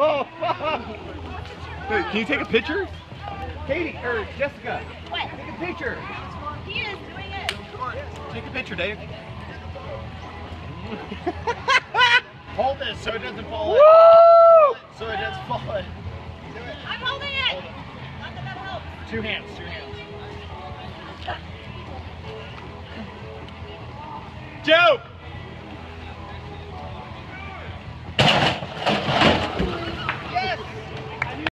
Oh, fuck. Wait, can you take a picture? Katie, or Jessica. What? Take a picture. He is doing it. Take a picture, Dave. Hold this so it doesn't fall in. So it doesn't fall in. I'm holding it. Not that that helps. Two hands, two hands. Joe!